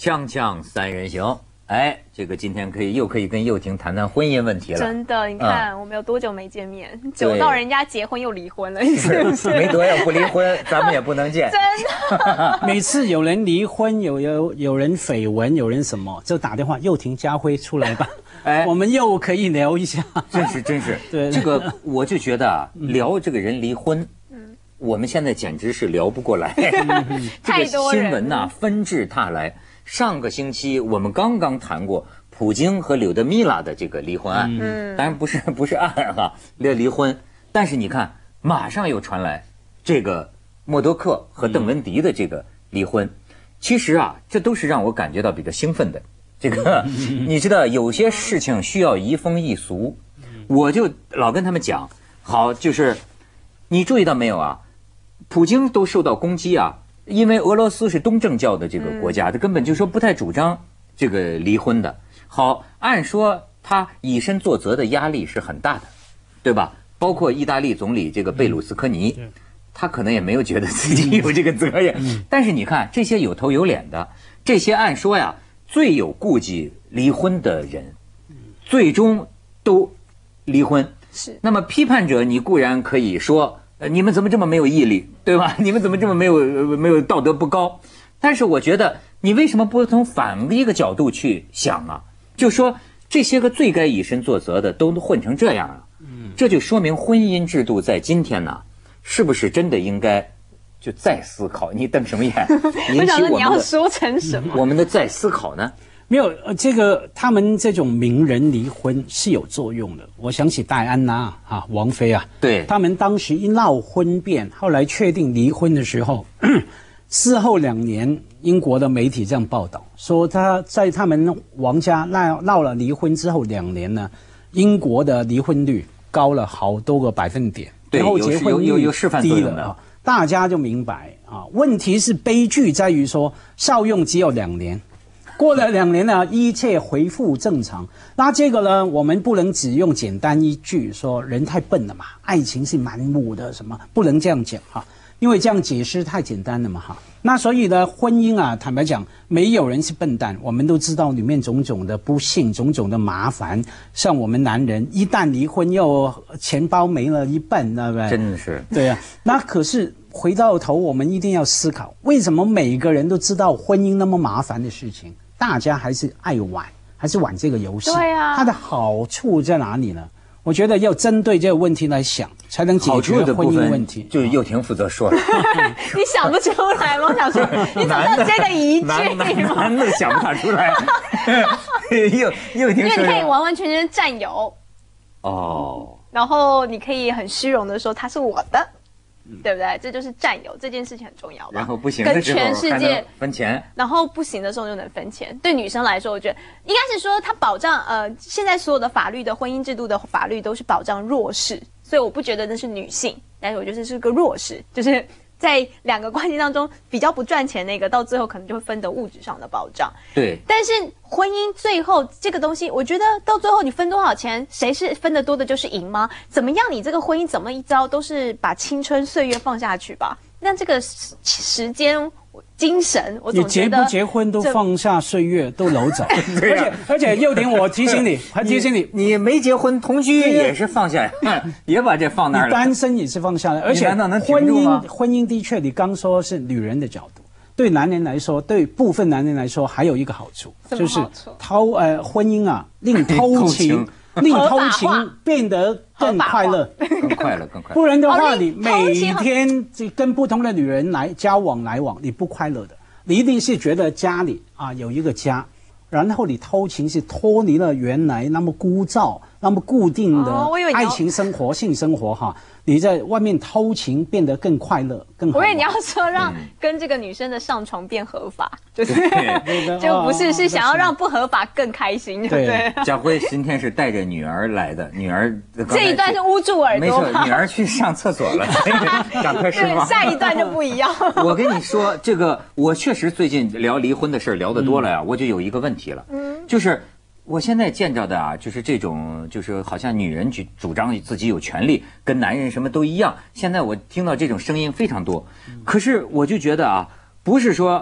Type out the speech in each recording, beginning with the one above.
锵锵三人行，哎，这个今天又可以跟佑廷谈谈婚姻问题了。 真的，你看、我们有多久没见面？久到人家结婚又离婚了，是不是？ 没多要不离婚，咱们也不能见。 真的， 每次有人离婚，有人绯闻，有人什么，就打电话，佑廷、家辉出来吧。 哎， 我们又可以聊一下。 真是， 对这个我就觉得啊，聊这个人离婚，我们现在简直是聊不过来。这个新闻呐、纷至沓来。上个星期我们刚刚谈过普京和柳德米拉的这个离婚案，当然不是案哈，离婚。但是你看，马上又传来这个默多克和邓文迪的这个离婚。其实啊，这都是让我感觉到比较兴奋的。这个你知道，有些事情需要移风易俗，我就老跟他们讲，好，就是你注意到没有啊？普京都受到攻击啊。因为俄罗斯是东正教的这个国家，他根本就说不太主张这个离婚的。好，按说他以身作则的压力是很大的，对吧？包括意大利总理这个贝鲁斯科尼，他可能也没有觉得自己有这个责任。但是你看这些有头有脸的，这些按说呀最有顾忌离婚的人，最终都离婚。 是。那么批判者，你固然可以说。你们怎么这么没有毅力，对吧？你们怎么这么没有道德不高？但是我觉得你为什么不从反一个角度去想啊？就说这些个最该以身作则的都混成这样啊，这就说明婚姻制度在今天呢，是不是真的应该就再思考？你瞪什么眼？ 我想说你要说成什么？ 我们的再思考呢？ 没有，这个他们这种名人离婚是有作用的。我想起戴安娜啊，王妃啊， 对， 他们当时一闹婚变，后来确定离婚的时候，事后2年，英国的媒体这样报道说，他在他们王家闹了离婚之后2年呢，英国的离婚率高了好多个百分点， 对， 然后结婚率有示范作用的啊，大家就明白啊。问题是悲剧在于说，效用只有2年。过了2年呢，一切恢复正常。那这个呢，我们不能只用简单一句说人太笨了嘛，爱情是盲目的什么，不能这样讲哈，因为这样解释太简单了嘛哈。那所以呢，婚姻啊，坦白讲，没有人是笨蛋，我们都知道里面种种的不幸，种种的麻烦。像我们男人一旦离婚，又钱包没了一半，对不对？ 真的是。 对啊，那可是。回到头，我们一定要思考，为什么每个人都知道婚姻那么麻烦的事情，大家还是爱玩，还是玩这个游戏？ 对啊， 它的好处在哪里呢？我觉得要针对这个问题来想，才能解决婚姻问题。 就是佑廷负责说了。 你想不出来吗？我想说，你怎么接个一句？ 男的想不太出来。佑廷，因为你可以完完全全占有。 哦。 然后你可以很虚荣的说他是我的。对不对？这就是占有这件事情很重要吧。 然后不行的时候跟全世界分钱， 然后不行的时候就能分钱。对女生来说，我觉得应该是说，它保障现在所有的法律的婚姻制度的法律都是保障弱势，所以我不觉得那是女性，但是我觉得是个弱势，就是在2个关系当中比较不赚钱那个，到最后可能就会分得物质上的保障。 对， 但是婚姻最后这个东西，我觉得到最后你分多少钱，谁是分得多的就是赢吗？怎么样，你这个婚姻怎么一招都是把青春岁月放下去吧。那这个时间、精神，我总觉得你结不结婚都放下岁月，都老早。而且佑廷，我提醒你，还提醒你， 你没结婚同居也是放下，也把这放那儿了。 你单身也是放下来，而且婚姻的确，你刚说是女人的角度。对男人来说，对部分男人来说，还有一个好处，就是婚姻啊，令偷情变得更快乐， 更快乐。 不然的话，你每天跟不同的女人交往来往，你不快乐的。你一定是觉得家里啊有一个家，然后你偷情是脱离了原来那么枯燥、那么固定的爱情生活、性生活哈。你在外面偷情变得更快乐、更好。 我以为你要说让跟这个女生的上床变合法，就是就不是想要让不合法更开心，对不对？ 家辉今天是带着女儿来的，女儿这一段是捂住耳朵， 没错，女儿去上厕所了，赶快释放。 下一段就不一样。 我跟你说，这个我确实最近聊离婚的事聊得多了呀，我就有一个问题了，就是我现在见着的啊，就是这种，就是好像女人去主张自己有权利，跟男人什么都一样。现在我听到这种声音非常多，可是我就觉得啊，不是说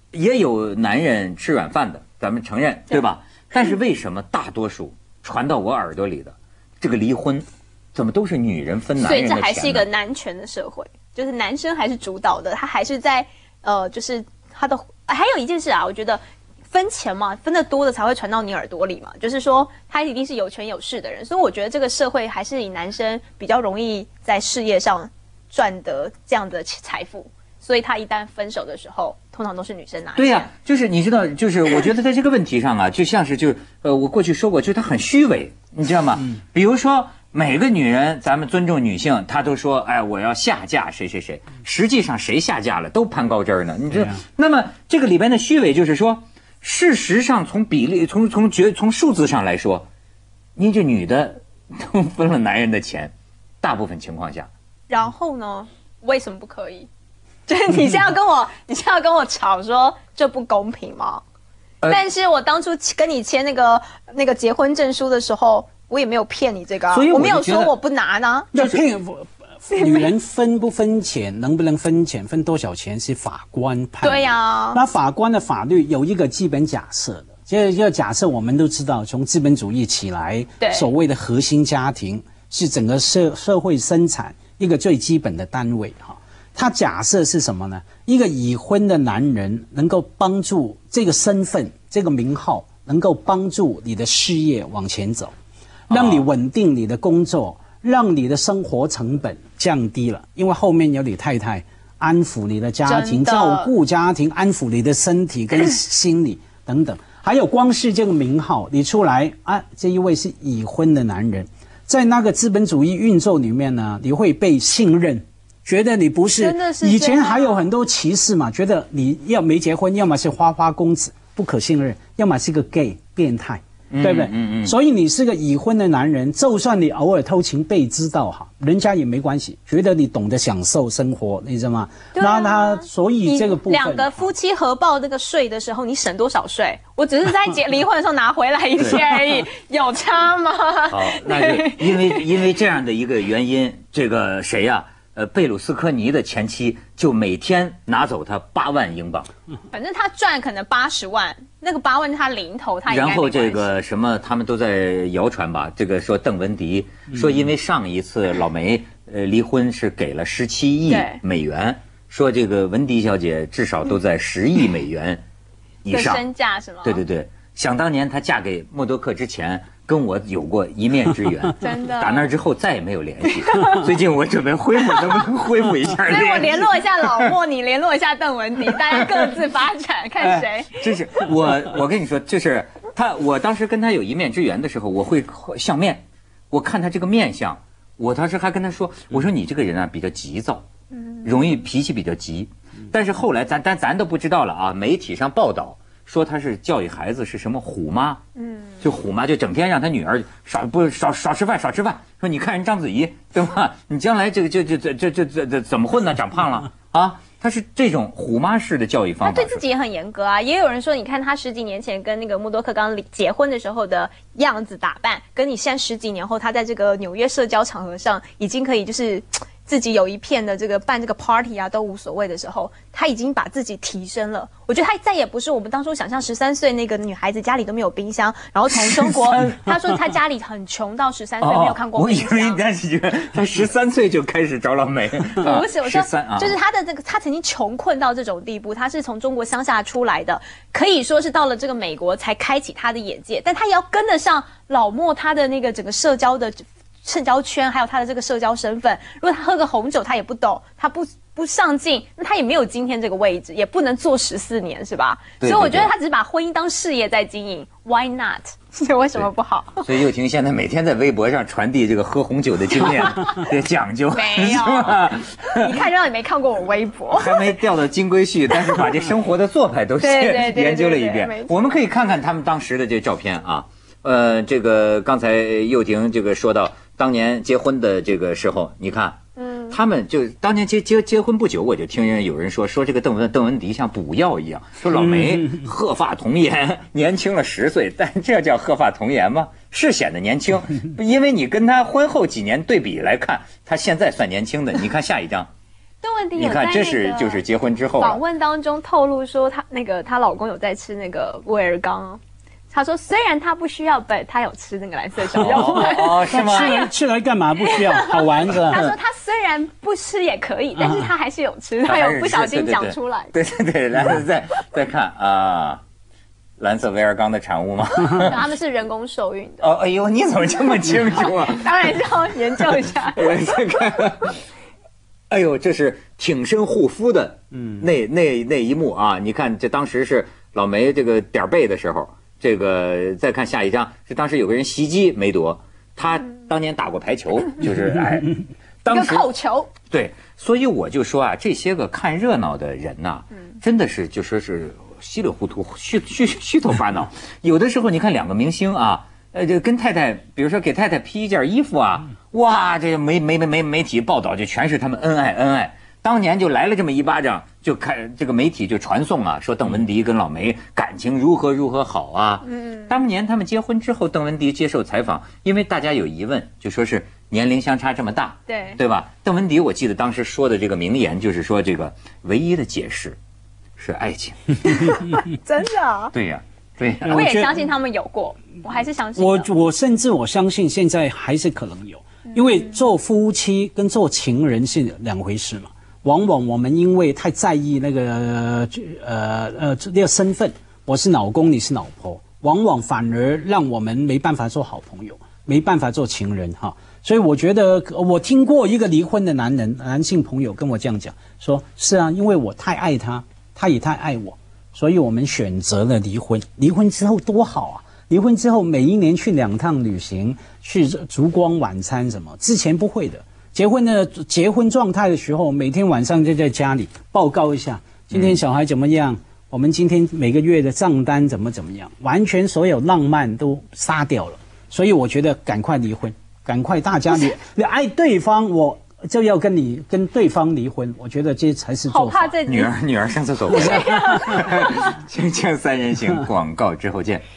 也有男人吃软饭的，咱们承认，对吧？但是为什么大多数传到我耳朵里的这个离婚，怎么都是女人分男人的钱呢？ 所以这还是一个男权的社会，就是男生还是主导的，他还是在就是他的还有一件事啊，我觉得分钱嘛，分得多的才会传到你耳朵里嘛，就是说他一定是有权有势的人，所以我觉得这个社会还是以男生比较容易在事业上赚得这样的财富，所以他一旦分手的时候，通常都是女生拿钱。 对呀，就是你知道，就是我觉得在这个问题上啊，就像是我过去说过，就是他很虚伪，你知道吗？比如说每个女人，咱们尊重女性，她都说，哎，我要下嫁谁谁谁，实际上谁下嫁了都攀高枝呢，你知道？那么这个里边的虚伪就是说，事实上从比例从数字上来说，你这女的都分了男人的钱，大部分情况下。 然后呢？为什么不可以？就是你现在要跟我吵说这不公平吗？但是我当初跟你签那个结婚证书的时候，我也没有骗你这个、啊， 所以我没有说我不拿呢。 女人分不分钱，能不能分钱，分多少钱是法官判的。 对呀， 那法官的法律有一个基本假设的，这个假设我们都知道，从资本主义起来，所谓的核心家庭是整个社会生产一个最基本的单位哈。它假设是什么呢？一个已婚的男人能够帮助这个身份、这个名号，能够帮助你的事业往前走，让你稳定你的工作，让你的生活成本降低了，因为后面有你太太安抚你的家庭，照顾家庭，安抚你的身体跟心理等等。还有光是这个名号，你出来啊，这一位是已婚的男人，在那个资本主义运作里面呢，你会被信任。觉得你不是，以前还有很多歧视嘛，觉得你要没结婚，要么是花花公子不可信任，要么是个 gay 变态，对不对？所以你是个已婚的男人，就算你偶尔偷情被知道哈，人家也没关系，觉得你懂得享受生活，你知道吗？那他所以这个部分， 两个夫妻合报这个税的时候，你省多少税？我只是在离婚的时候拿回来一些而已，有差吗？ 好，那是因为这样的一个原因，这个谁呀？贝鲁斯科尼的前妻就每天拿走他8万英镑， 反正他赚可能80万，那个8万他零头，他应该然后这个什么，他们都在谣传吧，这个说邓文迪说，因为上一次老梅离婚是给了17亿美元，说这个文迪小姐至少都在10亿美元以上， 身价是吗？ 对对对，想当年她嫁给默多克之前。跟我有过一面之缘， 真的。 打那之后再也没有联系。最近我准备恢复，能不能恢复一下联系？ 所以我联络一下老莫，你联络一下邓文迪，大家各自发展，看谁。 这是我跟你说，就是我当时跟他有一面之缘的时候，我会相面，我看他这个面相，我当时还跟他说，我说你这个人啊比较急躁，容易脾气比较急。但是后来咱都不知道了啊，媒体上报道。说他是教育孩子是什么虎妈，就虎妈就整天让他女儿少吃饭。说你看人章子怡对吧？你将来这怎么混呢？长胖了啊！他是这种虎妈式的教育方法。 他对自己也很严格啊。也有人说，你看他10几年前跟那个默多克刚结婚的时候的样子打扮，跟你现在10几年后他在这个纽约社交场合上已经可以就是自己有一片的这个办这个 party 啊都无所谓的时候，他已经把自己提升了。我觉得他再也不是我们当初想象13岁那个女孩子家里都没有冰箱，然后从中国他说他家里很穷到13岁没有看过冰箱。 我以为但是他13岁就开始找老梅。 不是，我说就是他的这个他曾经穷困到这种地步，他是从中国乡下出来的，可以说是到了这个美国才开启他的眼界，但他也要跟得上老莫他的那个整个社交圈，还有他的这个社交身份。如果他喝个红酒他也不懂，他不上进，那他也没有今天这个位置，也不能做14年，是吧？所以我觉得他只是把婚姻当事业在经营 ，Why not？ 为什么不好？ 所以又婷现在每天在微博上传递这个喝红酒的经验的讲究， 没有？你看，让你没看过我微博， 还没掉到金龟婿，但是把这生活的做派都研究了一遍。我们可以看看他们当时的这照片啊。这个刚才又婷这个说到当年结婚的这个时候，你看，他们就当年结婚不久，我就听人有人说这个邓文迪像补药一样，说老梅鹤发童颜，年轻了10岁，但这叫鹤发童颜吗？是显得年轻，因为你跟他婚后几年对比来看，他现在算年轻的。你看下一张。 邓文迪你看，这是就是结婚之后访问当中透露说，她老公有在吃那个威尔刚。她说，虽然她不需要，她有吃那个蓝色小药丸。 哦，是吗？ 吃来干嘛？不需要，好玩的。 她说她虽然不吃也可以，但是她还是有吃，她有不小心讲出来。 对，然后再看啊。蓝色威尔刚的产物吗？ 他们是人工受孕的。 哦，哎呦，你怎么这么清楚啊？ 当然是要研究一下。 再看，哎呦，这是挺身护肤的，那一幕啊！你看，这当时是老梅这个点背的时候，这个再看下一张，是当时有个人袭击梅朵，他当年打过排球，就是哎，当时一个扣球。 对，所以我就说啊，这些个看热闹的人呐，真的是就说是。稀里糊涂、虚头巴脑，有的时候你看两个明星啊，这跟太太，比如说给太太披一件衣服啊，哇，这媒体报道就全是他们恩爱。当年就来了这么一巴掌，就看这个媒体就传颂啊，说邓文迪跟老梅感情如何好啊。当年他们结婚之后，邓文迪接受采访，因为大家有疑问，就说是年龄相差这么大，对吧？邓文迪我记得当时说的这个名言就是说，这个唯一的解释。是爱情， 真的啊？ 对呀。 我也相信他们有过，我还是相信。 我甚至我相信现在还是可能有，因为做夫妻跟做情人是两回事嘛。往往我们因为太在意那个这个身份，我是老公，你是老婆，往往反而让我们没办法做好朋友，没办法做情人哈。所以我觉得，我听过一个离婚的男性朋友跟我这样讲，说是啊，因为我太爱他。他也太爱我，所以我们选择了离婚。离婚之后多好啊！离婚之后每一年去2趟旅行，去烛光晚餐什么，之前不会的。结婚状态的时候，每天晚上就在家里报告一下，今天小孩怎么样，我们今天每个月的账单怎么样，完全所有浪漫都杀掉了。所以我觉得赶快离婚，赶快大家你爱对方，我就要跟对方离婚，我觉得这才是做法。 好怕这女儿上厕所回来。锵锵三人行，广告之后见。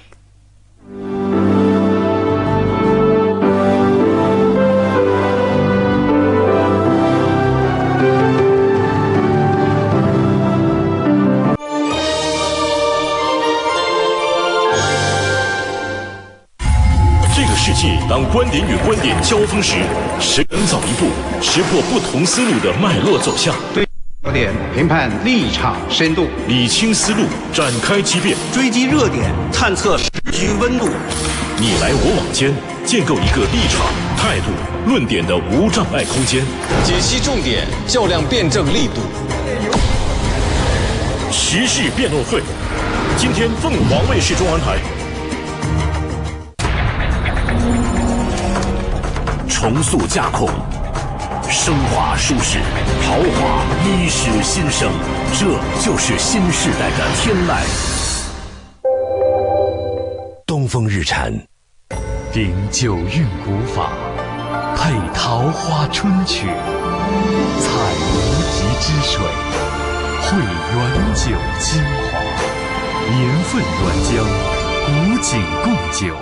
世界当观点与观点交锋时，谁能早一步识破不同思路的脉络走向？ 对焦点评判立场深度， 理清思路，展开激辩， 追击热点，探测时局温度。 你来我往间，建构一个立场、态度、论点的无障碍空间。 解析重点，较量辩证力度。 时事辩论会，今天凤凰卫视中文台。重塑架空，升华舒适，豪华衣食新生，这就是新时代的天籁。东风日产， 秉九韵古法，配桃花春曲，采无极之水，汇原酒精华，年份原浆，古井贡酒。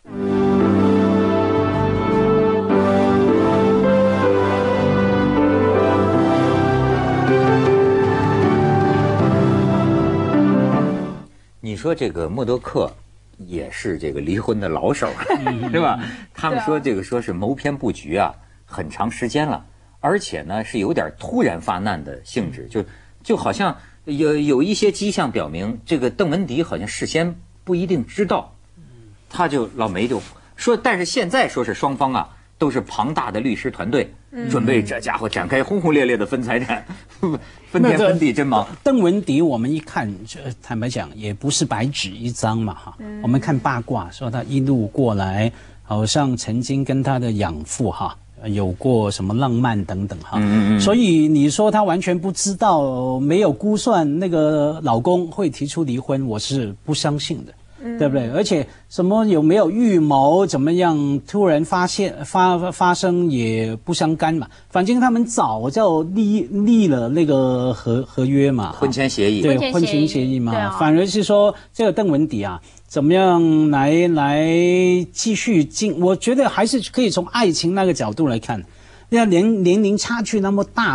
你说这个默多克也是这个离婚的老手，对吧？他们说这个说是谋篇布局啊，很长时间了，而且呢是有点突然发难的性质，就好像有一些迹象表明，这个邓文迪好像事先不一定知道，他就老梅就说，但是现在说是双方啊都是庞大的律师团队，准备这家伙展开轰轰烈烈的分财产，分天分地真忙。 邓文迪我们一看，坦白讲也不是白纸一张嘛哈。我们看八卦说他一路过来，好像曾经跟他的养父哈有过什么浪漫等等哈。所以你说他完全不知道，没有估算那个老公会提出离婚，我是不相信的。对不对？而且什么有没有预谋，怎么样突然发生也不相干嘛。反正他们早就立了那个合约嘛， 婚前协议， 对，婚前协议嘛。反而是说这个邓文迪啊，怎么样来继续进？我觉得还是可以从爱情那个角度来看。那年龄差距那么大的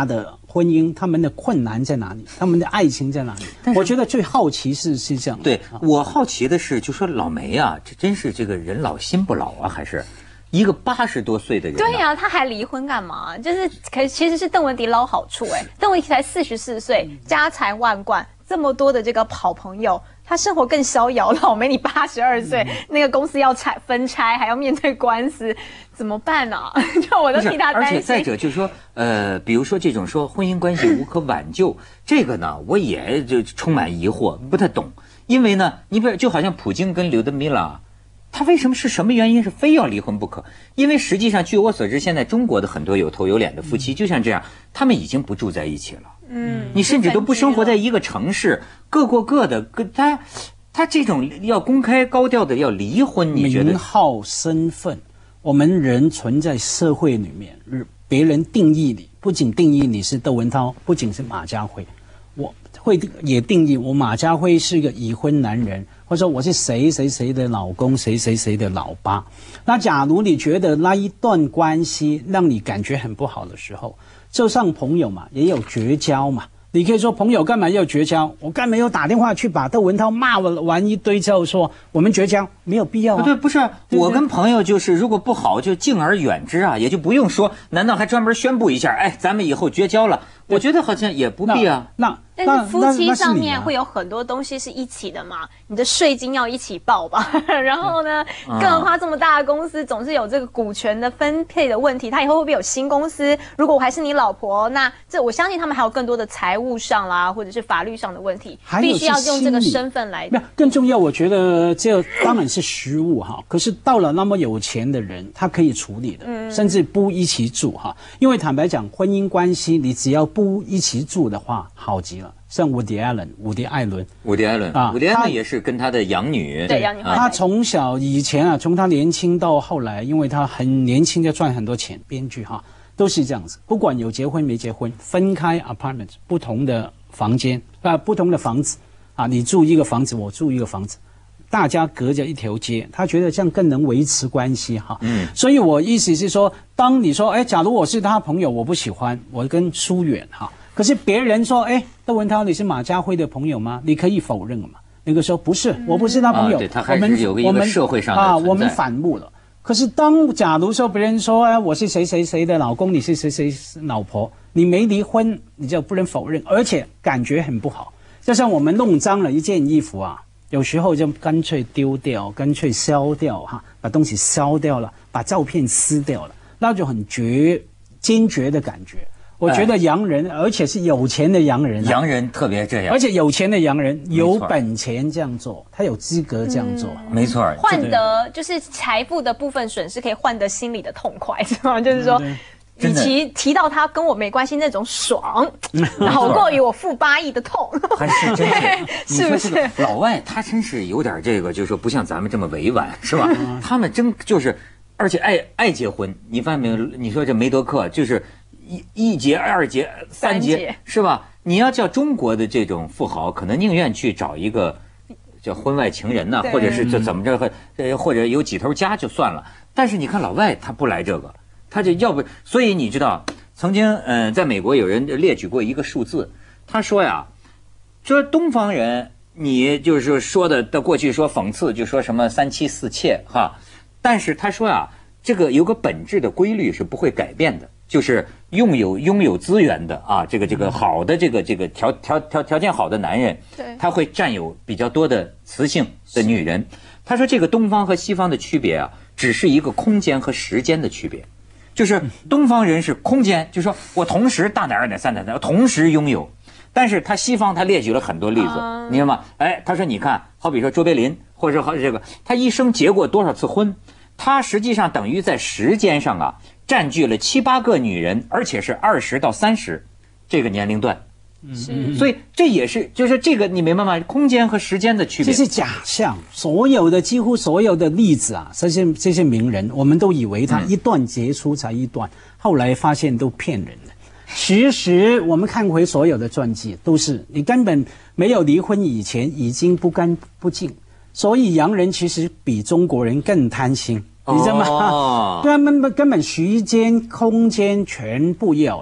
婚姻，他们的困难在哪里？他们的爱情在哪里？我觉得最好奇是这样。 对，我好奇的是，就说老梅啊，这真是这个人老心不老啊，还是一个80多岁的人、啊？ 对呀、他还离婚干嘛？就是其实是邓文迪捞好处邓文迪才44岁，家财万贯，这么多的这个好朋友。他生活更逍遥，老梅你82岁，那个公司要分拆，还要面对官司，怎么办呢、啊？就我都替他担心。 而且再者就是说，比如说这种说婚姻关系无可挽救，这个呢，我也就充满疑惑，不太懂。因为呢，你比如就好像普京跟柳德米拉，他为什么是什么原因是非要离婚不可？因为实际上据我所知，现在中国的很多有头有脸的夫妻，就像这样，他们已经不住在一起了。你甚至都不生活在一个城市，各过各的。他这种要公开高调的要离婚，你觉得？ 名号身份，我们人存在社会里面，别人定义你，不仅定义你是窦文涛，不仅是马家辉，我会也定义我马家辉是一个已婚男人，或者说我是谁谁谁的老公，谁谁谁的老爸。那假如你觉得那一段关系让你感觉很不好的时候，就像朋友嘛，也有绝交嘛。你可以说朋友干嘛要绝交？我干嘛要打电话去把窦文涛骂完一堆之后说我们绝交？没有必要啊。 对，不是我跟朋友就是如果不好就敬而远之啊，也就不用说，难道还专门宣布一下？哎，咱们以后绝交了？我觉得好像也不必啊。 但是夫妻上面会有很多东西是一起的嘛，你的税金要一起报吧，然后呢，更何况这么大的公司总是有这个股权的分配的问题，他以后会不会有新公司？如果我还是你老婆，那这我相信他们还有更多的财务上啦，或者是法律上的问题，必须要用这个身份来。 更重要，我觉得这当然是实务哈，可是到了那么有钱的人，他可以处理的，甚至不一起住哈，因为坦白讲，婚姻关系你只要不一起住的话，好极了。像伍迪·艾伦啊，伍迪·艾伦也是跟他的养女， 对养女， 他从小以前啊，从他年轻到后来，因为他很年轻就赚很多钱，编剧哈都是这样子，不管有结婚没结婚，分开 apartment 不同的房间不同的房子啊，你住一个房子，我住一个房子，大家隔着一条街，他觉得这样更能维持关系哈。所以我意思是说，当你说，哎，假如我是他朋友，我不喜欢，我跟疏远哈。可是别人说，哎，窦文涛你是马家辉的朋友吗？你可以否认嘛。那个时候不是，我不是他朋友。 对，他还是有一个社会上的存在。 我们反目了。可是假如说别人说，哎，我是谁谁谁的老公，你是谁谁老婆，你没离婚，你就不能否认，而且感觉很不好。就像我们弄脏了一件衣服啊，有时候就干脆丢掉，干脆烧掉哈，把东西烧掉了，把照片撕掉了，那就很坚决的感觉。我觉得洋人，而且是有钱的洋人， 洋人特别这样， 而且有钱的洋人有本钱这样做，他有资格这样做， 没错， 换得就是财富的部分损失，可以换得心里的痛快，是吗？就是说，与其提到他跟我没关系那种爽，好过于我付8亿的痛， 还是真是， 是不是？ 老外他真是有点这个，就是说不像咱们这么委婉，是吧？他们真就是，而且爱结婚，你发现没有？你说这梅德克就是一结、2结、3结，是吧？你要叫中国的这种富豪，可能宁愿去找一个叫婚外情人呐，或者是这怎么着，或者有几头家就算了。但是你看老外他不来这个，他就要不，所以你知道，曾经在美国有人列举过一个数字，他说呀，说东方人你就是说的过去说讽刺，就说什么3妻4妾哈，但是他说呀，这个有个本质的规律是不会改变的。就是拥有资源的啊，这个好的这个条件好的男人，他会占有比较多的雌性的女人。他说这个东方和西方的区别啊，只是一个空间和时间的区别。就是东方人是空间，就是说我同时大奶2奶3奶同时拥有，但是西方他列举了很多例子，你知道吗？哎，他说你看，好比说卓别林，或者这个他一生结过多少次婚，他实际上等于在时间上啊。占据了7、8个女人，而且是20到30这个年龄段，所以这也是就是这个你明白吗？空间和时间的区别， 这是假象。几乎所有的例子啊，这些名人，我们都以为他一段结束才一段，后来发现都骗人的。其实我们看回所有的传记，都是你根本没有离婚以前已经不干不净，所以洋人其实比中国人更贪心。你知道吗？他们根本时间、空间全部要了，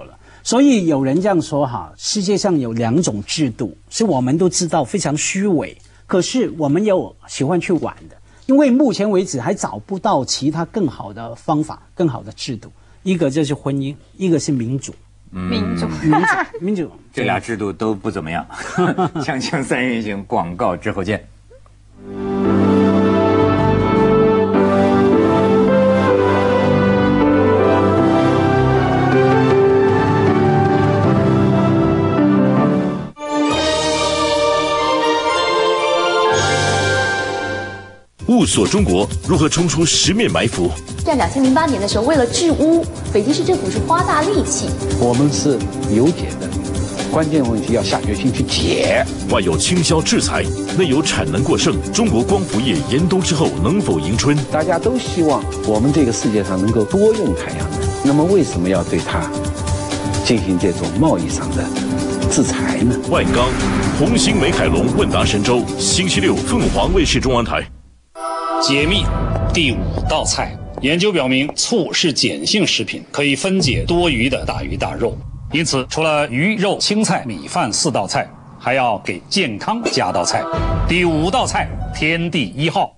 所以有人这样说哈，世界上有2种制度，是我们都知道非常虚伪，可是我们又喜欢去玩的，因为目前为止还找不到其他更好的方法、更好的制度。一个就是婚姻，一个是民主。民主， 这俩制度都不怎么样。锵锵三人行，广告之后见。 雾锁中国如何冲出十面埋伏？ 在2008年的时候，为了治污，北京市政府是花大力气。 我们是有解的，关键问题要下决心去解。 外有倾销制裁，内有产能过剩，中国光伏业严冬之后能否迎春？ 大家都希望我们这个世界上能够多用太阳能，那么为什么要对它进行这种贸易上的制裁呢？ 万钢、红星美凯龙问答神州，星期六凤凰卫视中央台。 解密第5道菜。研究表明，醋是碱性食品，可以分解多余的大鱼大肉。因此，除了鱼肉、青菜、米饭4道菜，还要给健康加道菜。第5道菜，天地1号。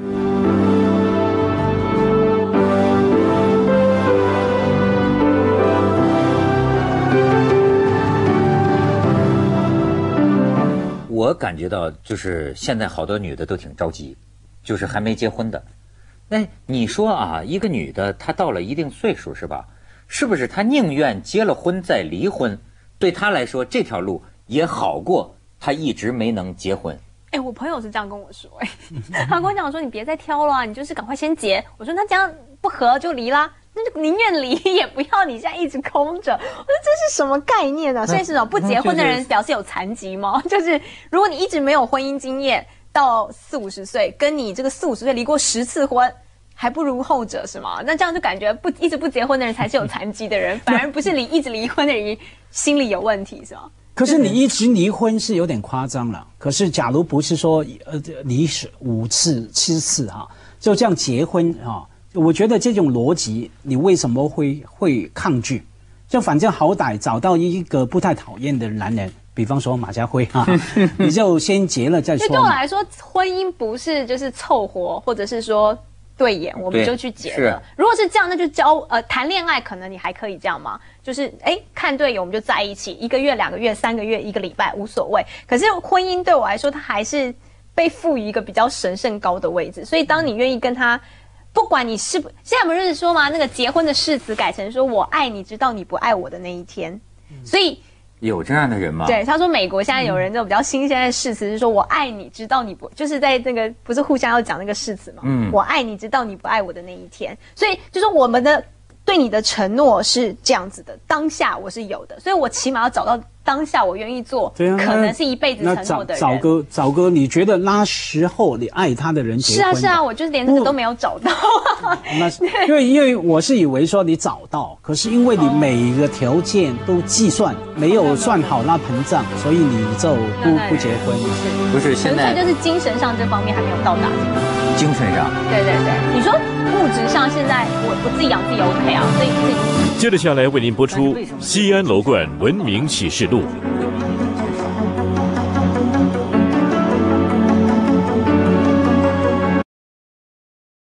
我感觉到，就是现在好多女的都挺着急，就是还没结婚的。那你说啊，一个女的她到了一定岁数是吧？是不是她宁愿结了婚再离婚？对她来说这条路也好过她一直没能结婚。 我朋友是这样跟我说，他跟我讲说你别再挑了啊，你就是赶快先结。我说那这样不合就离啦，那就宁愿离也不要你现在一直空着。我说这是什么概念啊？所以是那种不结婚的人表示有残疾吗？就是如果你一直没有婚姻经验。到40-50岁，跟你这个40-50岁离过10次婚，还不如后者是吗？那这样就感觉一直不结婚的人才是有残疾的人，反而不是一直离婚的人心理有问题是吗？ 可是你一直离婚是有点夸张了。可是假如不是说离5次、7次哈，就这样结婚哈，我觉得这种逻辑你为什么会抗拒？就反正好歹找到一个不太讨厌的男人。比方说马家辉哈，你就先结了再说。 对我来说，婚姻不是就是凑合，或者是说对眼我们就去结了。如果是这样，那就谈恋爱，可能你还可以这样嘛，就是看对眼我们就在一起，1个月、2个月、3个月、1个礼拜无所谓。可是婚姻对我来说，它还是被赋予一个比较神圣高的位置。所以当你愿意跟他，不管你是不，现在不是说吗？那个结婚的誓词改成说我爱你直到你不爱我的那一天，所以。 有这样的人吗？ 对，他说美国现在有人这种比较新鲜的誓词是说我爱你直到你不，就是在那个不是互相要讲那个誓词嘛，我爱你直到你不爱我的那一天。所以就是我们的对你的承诺是这样子的，当下我是有的，所以我起码要找到当下我愿意做，可能是一辈子承诺的人。 那找个你觉得那时候你爱他的人结婚。 是啊，我就是连这个都没有找到。 因为我是以为说你找到，可是因为你每一个条件都计算没有算好那膨胀，所以你就不结婚。 不是现在就是精神上这方面还没有到达。 精神上， 对，你说物质上现在我自己养自己 OK 啊，所以自己。 接着下来为您播出《西安楼观文明启示录》。